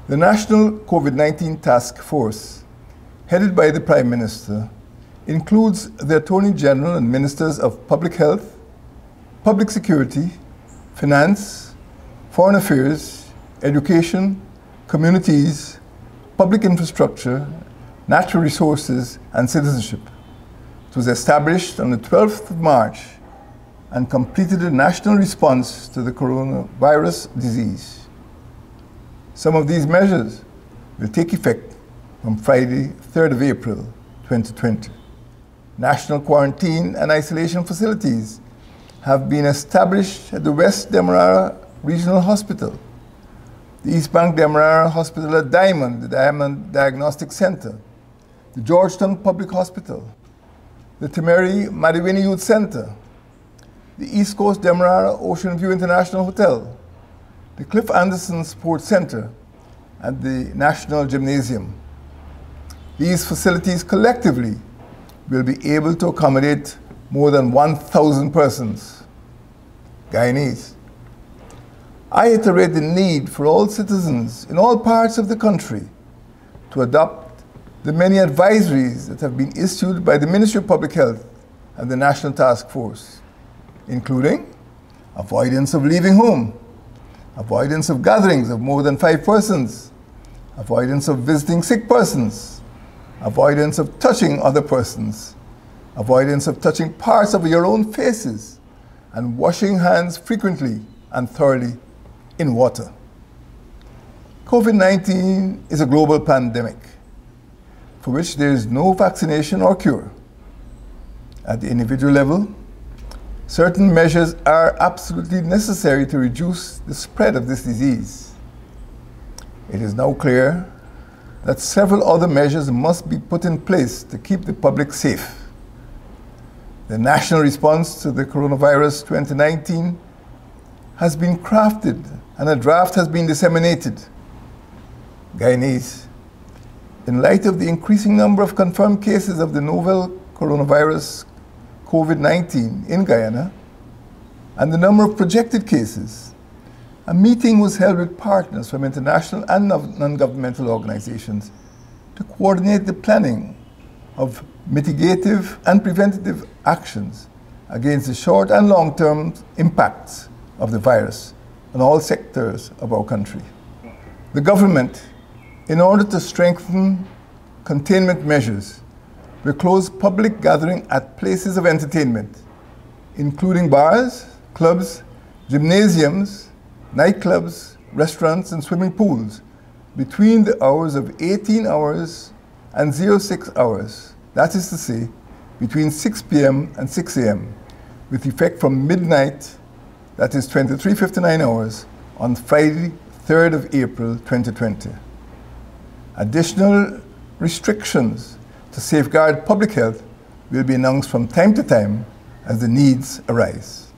The National COVID-19 Task Force, headed by the Prime Minister, includes the Attorney General and Ministers of Public Health, Public Security, Finance, Foreign Affairs, Education, Communities, Public Infrastructure, Natural Resources, and Citizenship. It was established on the 12th of March and completed a national response to the coronavirus disease. Some of these measures will take effect from Friday, 3rd of April, 2020. National quarantine and isolation facilities have been established at the West Demerara Regional Hospital, the East Bank Demerara Hospital at Diamond, the Diamond Diagnostic Center, the Georgetown Public Hospital, the Temeri Madiwini Youth Center, the East Coast Demerara Ocean View International Hotel, the Cliff Anderson Sports Center, and the National Gymnasium. These facilities collectively will be able to accommodate more than 1,000 persons. Guyanese. I iterate the need for all citizens in all parts of the country to adopt the many advisories that have been issued by the Ministry of Public Health and the National Task Force, including avoidance of leaving home, avoidance of gatherings of more than 5 persons, avoidance of visiting sick persons, avoidance of touching other persons, avoidance of touching parts of your own faces, and washing hands frequently and thoroughly in water. COVID-19 is a global pandemic for which there is no vaccination or cure. At the individual level, certain measures are absolutely necessary to reduce the spread of this disease. It is now clear that several other measures must be put in place to keep the public safe. The national response to the coronavirus 2019 has been crafted and a draft has been disseminated. Guyanese, in light of the increasing number of confirmed cases of the novel coronavirus COVID-19 in Guyana and the number of projected cases, a meeting was held with partners from international and non-governmental organizations to coordinate the planning of mitigative and preventative actions against the short and long-term impacts of the virus on all sectors of our country. The government, in order to strengthen containment measures, will close public gathering at places of entertainment, including bars, clubs, gymnasiums, nightclubs, restaurants, and swimming pools between the hours of 18 hours and 06 hours, that is to say, between 6 p.m. and 6 a.m., with effect from midnight, that is 23:59 hours, on Friday, 3rd of April, 2020. Additional restrictions to safeguard public health will be announced from time to time as the needs arise.